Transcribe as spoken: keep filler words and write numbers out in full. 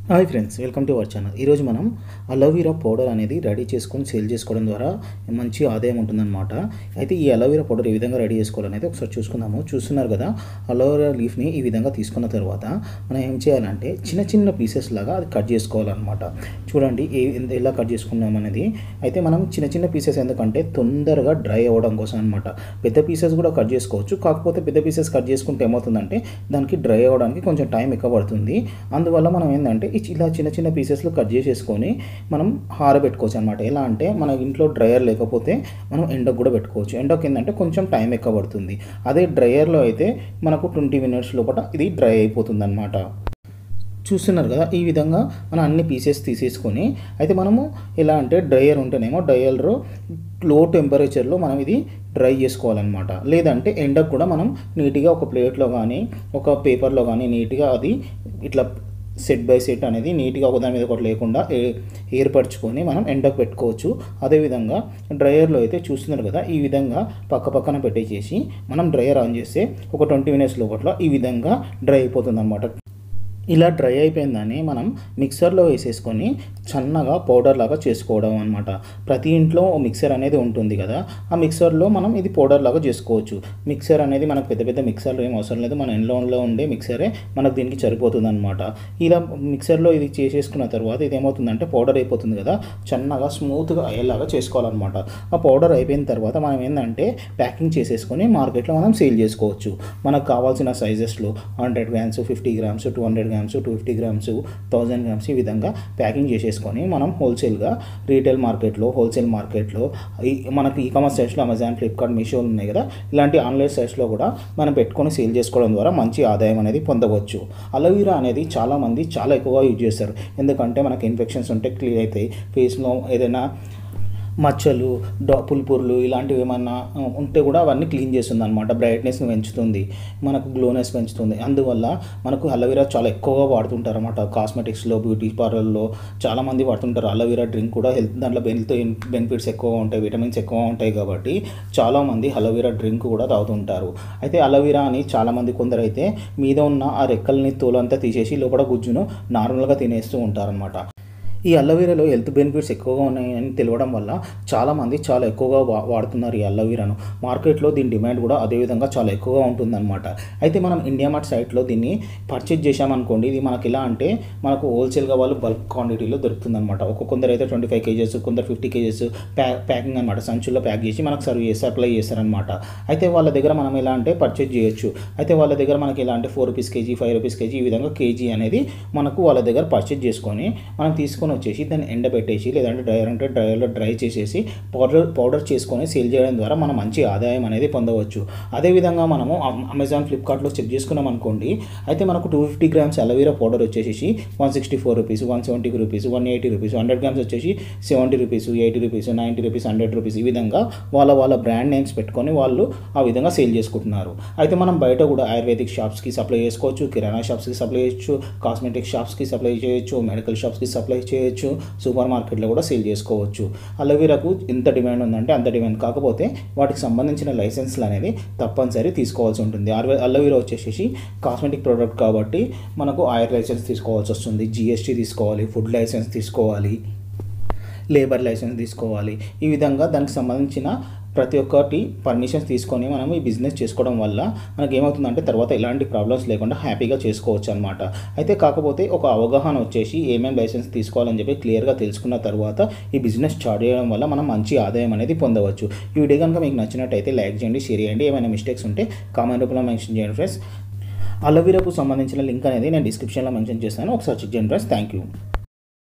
Hi friends, welcome to our channel. ఈరోజు మనం aloe vera powder అనేది రెడీ చేసుకొని సేల్ చేసుకోవడం ద్వారా మంచి ఆదాయం ఉంటుందన్నమాట. అయితే ఈ అలోవెరా పౌడర్ ఏ విధంగా రెడీ చేసుకోవాలనేది ఒకసారి చూసుకుందాము. చూస్తున్నారు కదా, అలోవెరా లీఫ్ని ఈ విధంగా తీసుకున్న తర్వాత మనం ఏం చేయాలంటే చిన్న చిన్న పీసెస్ లాగా అది కట్ చేసుకోవాలన్నమాట. చూడండి ఏ ఎలా కట్ చేసుకున్నాం అనేది. అయితే మనం చిన్న చిన్న పీసెస్ ఎందుకంటే తొందరగా డ్రై అవ్వడం కోసం అనమాట. పెద్ద పీసెస్ కూడా కట్ చేసుకోవచ్చు, కాకపోతే పెద్ద పీసెస్ కట్ చేసుకుంటే ఏమవుతుందంటే దానికి డ్రై అవ్వడానికి కొంచెం టైం ఎక్కువ పడుతుంది. అందువల్ల మనం ఏంటంటే ఇలా చిన్న చిన్న పీసెస్లో కట్ చేసేసుకొని మనం ఆరబెట్టుకోవచ్చు అనమాట. ఎలా అంటే మన ఇంట్లో డ్రయర్ లేకపోతే మనం ఎండకు కూడా పెట్టుకోవచ్చు. ఎండకు ఏంటంటే కొంచెం టైం ఎక్కువ పడుతుంది. అదే డ్రయర్లో అయితే మనకు ట్వంటీ మినిట్స్ లోపల ఇది డ్రై అయిపోతుంది అనమాట. చూస్తున్నారు కదా, ఈ విధంగా మనం అన్ని పీసెస్ తీసేసుకొని అయితే మనము ఎలా అంటే డ్రయర్ ఉంటేనేమో డ్రయర్లో లో టెంపరేచర్లో మనం ఇది డ్రై చేసుకోవాలన్నమాట. లేదంటే ఎండకు కూడా మనం నీట్గా ఒక ప్లేట్లో కానీ ఒక పేపర్లో కానీ నీట్గా అది ఇట్లా సెట్ బై సెట్ అనేది నీట్గా ఒకదాని మీద ఒకటి లేకుండా ఏ ఏర్పరచుకొని మనం ఎండకు పెట్టుకోవచ్చు. అదేవిధంగా డ్రయర్లో అయితే చూస్తున్నారు కదా, ఈ విధంగా పక్క పక్కన పెట్టేసేసి మనం డ్రయర్ ఆన్ చేస్తే ఒక ట్వంటీ మినిట్స్ లోపల ఈ విధంగా డ్రై అయిపోతుంది అనమాట. ఇలా డ్రై అయిపోయిందని మనం మిక్సర్లో వేసేసుకొని సన్నగా పౌడర్ లాగా చేసుకోవడం అనమాట. ప్రతి ఇంట్లో మిక్సర్ అనేది ఉంటుంది కదా, ఆ మిక్సర్లో మనం ఇది పౌడర్ లాగా చేసుకోవచ్చు. మిక్సర్ అనేది మనకు పెద్ద పెద్ద మిక్సర్లు ఏం అవసరం లేదు, మన ఇంట్లో ఉండే మిక్సరే మనకు దీనికి సరిపోతుంది అనమాట. ఇలా మిక్సర్లో ఇది చేసేసుకున్న తర్వాత ఇది ఏమవుతుందంటే పౌడర్ అయిపోతుంది కదా, సన్నగా స్మూత్గా అయ్యేలాగా చేసుకోవాలన్నమాట. ఆ పౌడర్ అయిపోయిన తర్వాత మనం ఏంటంటే ప్యాకింగ్ చేసేసుకొని మార్కెట్లో మనం సేల్ చేసుకోవచ్చు. మనకు కావాల్సిన సైజెస్లో hundred grams fifty grams two hundred grams two fifty grams thousand grams ఈ విధంగా ప్యాకింగ్ చేసేసుకొని మనం హోల్సేల్గా రీటైల్ మార్కెట్లో హోల్సేల్ మార్కెట్లో ఈ మనకి ఈ కామర్స్ సైట్స్లో అమెజాన్, ఫ్లిప్కార్ట్, మీషోలు ఉన్నాయి కదా, ఇలాంటి ఆన్లైన్ సైట్స్లో కూడా మనం పెట్టుకొని సేల్ చేసుకోవడం ద్వారా మంచి ఆదాయం అనేది పొందవచ్చు. అలోవెరా అనేది చాలామంది చాలా ఎక్కువగా యూజ్ చేస్తారు. ఎందుకంటే మనకి ఇన్ఫెక్షన్స్ ఉంటే క్లియర్ అవుతాయి. ఫేస్లో ఏదైనా మచ్చలు, డా పుల్పుర్లు ఇలాంటివి ఏమన్నా ఉంటే కూడా అవన్నీ క్లీన్ చేస్తుంది అనమాట. బ్రైట్నెస్ని పెంచుతుంది, మనకు గ్లోనెస్ పెంచుతుంది. అందువల్ల మనకు అలోవెరా చాలా ఎక్కువగా వాడుతుంటారు అనమాట. కాస్మెటిక్స్లో, బ్యూటీ పార్లర్లో చాలామంది వాడుతుంటారు. అలోవెరా డ్రింక్ కూడా హెల్త్ దాంట్లో హెల్త్ బెనిఫిట్స్ ఎక్కువగా ఉంటాయి, విటమిన్స్ ఎక్కువ ఉంటాయి కాబట్టి చాలామంది అలోవెరా డ్రింక్ కూడా తాగుతుంటారు. అయితే అలోవెరా అని చాలామంది కొందరు అయితే మీద ఉన్న ఆ రెక్కల్ని తోలంతా తీసేసి లోపల గుజ్జును నార్మల్గా తినేస్తూ ఉంటారనమాట. ఈ అలోవెరాలో హెల్త్ బెనిఫిట్స్ ఎక్కువగా ఉన్నాయని తెలియడం వల్ల చాలామంది చాలా ఎక్కువగా వా వాడుతున్నారు ఈ అలోవెరాను. మార్కెట్లో దీని డిమాండ్ కూడా అదేవిధంగా చాలా ఎక్కువగా ఉంటుందన్నమాట. అయితే మనం ఇండియా మార్ట్ సైట్లో దీన్ని పర్చేజ్ చేసామనుకోండి, ఇది మనకి ఎలా అంటే మనకు హోల్సేల్గా వాళ్ళు బల్క్ క్వాంటిటీలో దొరుకుతుందన్నమాట. ఒక కొందరు అయితే ట్వంటీ ఫైవ్ కేజెస్ కొందరు ఫిఫ్టీ కేజెస్ ప్యా ప్యాకింగ్ అనమాట, సంచుల్లో ప్యాక్ చేసి మనకు సర్వ్ చేసి సప్లై చేస్తారనమాట. అయితే వాళ్ళ దగ్గర మనం ఎలా అంటే పర్చేజ్ చేయొచ్చు. అయితే వాళ్ళ దగ్గర మనకి ఎలా అంటే four rupees KG, five rupees KG ఈ విధంగా కేజీ అనేది మనకు వాళ్ళ దగ్గర పర్చేజ్ చేసుకొని మనం తీసుకొని వచ్చేసి దాన్ని ఎండబెట్టేసి లేదంటే డ్రైయర్ అంటే డ్రైయర్లో డ్రై చేసేసి పౌడర్ పౌడర్ చేసుకొని సేల్ చేయడం ద్వారా మనం మంచి ఆదాయం అనేది పొందవచ్చు. అదేవిధంగా మనము అమెజాన్, ఫ్లిప్కార్ట్లో చెక్ చేసుకున్నాం అనుకోండి, అయితే మనకు two fifty grams aloe vera powder వచ్చేసి one sixty four rupees one seventy rupees one eighty rupees hundred grams వచ్చేసి seventy rupees eighty rupees ninety rupees hundred rupees ఈ విధంగా వాళ్ళ వాళ్ళ బ్రాండ్ నేమ్స్ పెట్టుకొని వాళ్ళు ఆ విధంగా సేల్ చేసుకుంటున్నారు. అయితే మనం బయట కూడా ఆయుర్వేదిక్ షాప్స్కి సప్లై చేసుకోవచ్చు, కిరాణా షాప్స్కి సప్లై చేయొచ్చు, కాస్మెటిక్ షాప్స్కి సప్లై చేయొచ్చు, మెడికల్ షాప్స్కి సప్లై చేయొచ్చు, సూపర్ మార్కెట్లో కూడా సేల్ చేసుకోవచ్చు. అలోవెరాకు ఎంత డిమాండ్ ఉందంటే అంత డిమాండ్. కాకపోతే వాటికి సంబంధించిన లైసెన్స్లు అనేది తప్పనిసరి తీసుకోవాల్సి ఉంటుంది. అలోవెరా వచ్చేసి కాస్మెటిక్ ప్రోడక్ట్ కాబట్టి మనకు ఆయిల్ లైసెన్స్ తీసుకోవాల్సి వస్తుంది, జిఎస్టీ తీసుకోవాలి, ఫుడ్ లైసెన్స్ తీసుకోవాలి, లేబర్ లైసెన్స్ తీసుకోవాలి. ఈ విధంగా దానికి సంబంధించిన ప్రతి ఒక్కటి పర్మిషన్స్ తీసుకొని మనం ఈ బిజినెస్ చేసుకోవడం వల్ల మనకి ఏమవుతుందంటే తర్వాత ఎలాంటి ప్రాబ్లమ్స్ లేకుండా హ్యాపీగా చేసుకోవచ్చు అనమాట. అయితే కాకపోతే ఒక అవగాహన వచ్చేసి ఏమేమి లైసెన్స్ తీసుకోవాలని చెప్పి క్లియర్గా తెలుసుకున్న తర్వాత ఈ బిజినెస్ స్టార్ట్ చేయడం వల్ల మనం మంచి ఆదాయం అనేది పొందవచ్చు. ఈ వీడియో కనుక మీకు నచ్చినట్టయితే లైక్ చేయండి, షేర్ చేయండి. ఏమైనా మిస్టేక్స్ ఉంటే కామెంట్ రూపంలో మెన్షన్ చేయండి ఫ్రెండ్స్. అలోవెరాకు సంబంధించిన లింక్ అనేది నేను డిస్క్రిప్షన్లో మెన్షన్ చేస్తాను, ఒకసారి చెక్ చేయండి ఫ్రెండ్స్. Thank you.